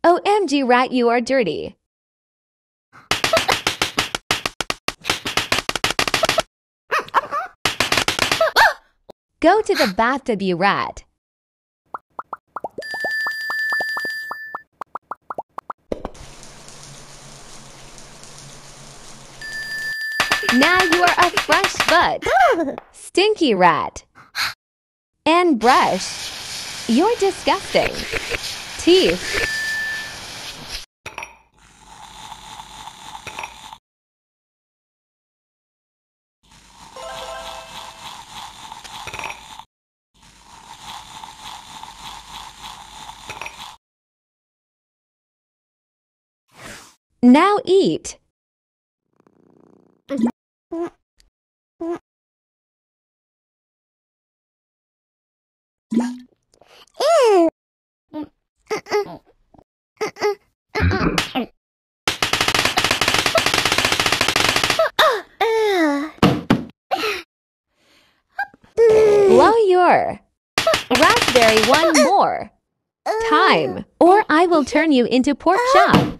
OMG rat, you are dirty. Go to the bathtub, you rat. Now you are a fresh butt. Stinky rat. And brush. You're disgusting. Teeth. Now eat. Blow your raspberry one more time, or I will turn you into pork chop.